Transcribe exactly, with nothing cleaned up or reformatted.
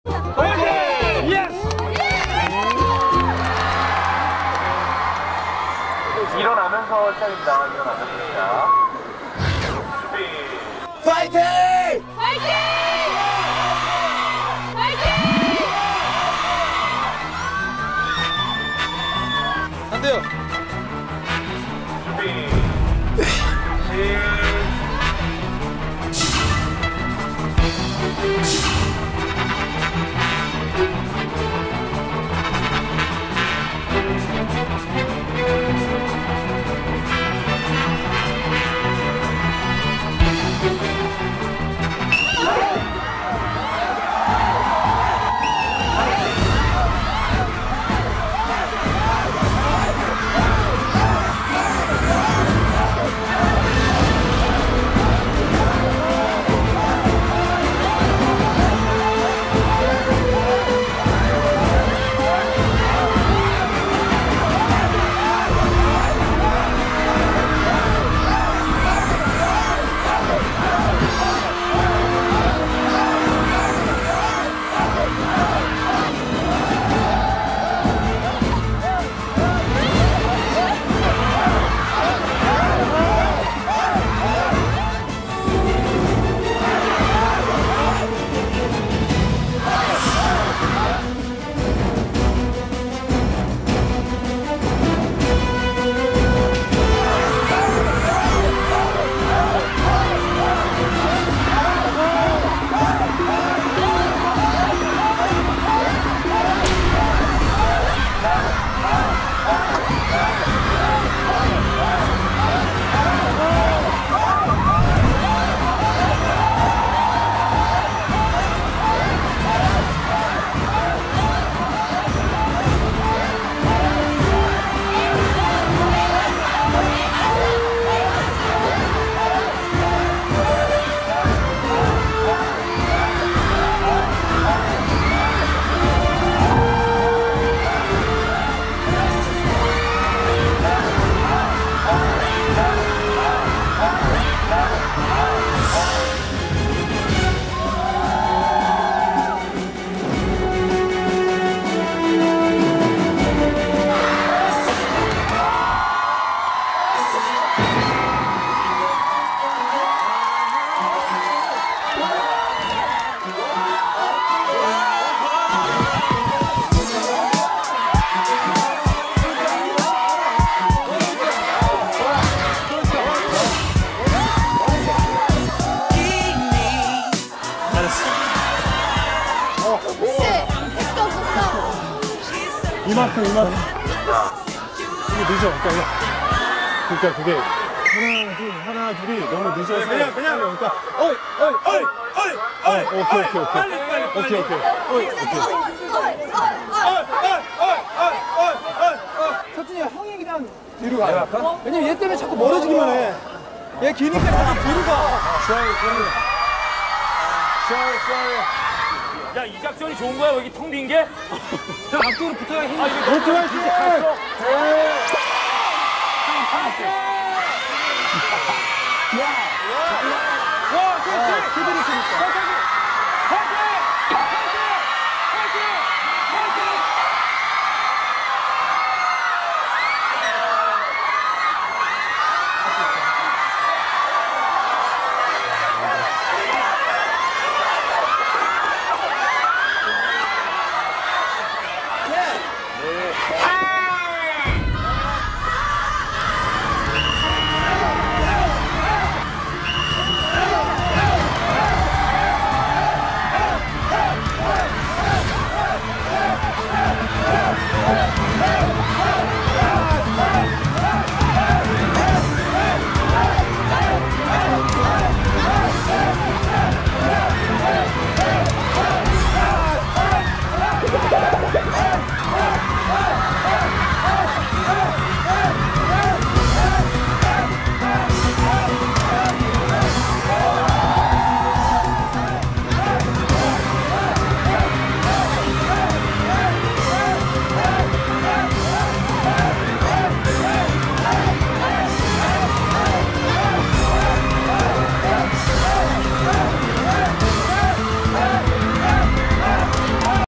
오케이! 예스! 일어나면서 시작입니다. 일어나면서 시작. 준비. 파이팅! 파이팅! 파이팅! 안 돼요. 준비. 시작. 이만큼 이만큼 이게 늦어. 그러니까, 그러니까 그게 하나 둘 하나 둘이 너무 늦어서 그냥 그냥 그러니까 어이 어이 어이 어이 어이 오케이 오케이 오케이 빨리 빨리 오케이 오케이 어이 오케이 서준이 형이 그냥 뒤로 가요. 왜냐면 얘 때문에 자꾸 멀어지기만 해. 얘 기니까 자꾸 뒤로 가. sorry sorry sorry sorry 야, 이 작전이 좋은 거야? 여기 텅 빈 게? 형 앞쪽으로 붙어야 힘이 아, 이거 오케이 화이팅! 와, 그렇지. 그대로 있으니까.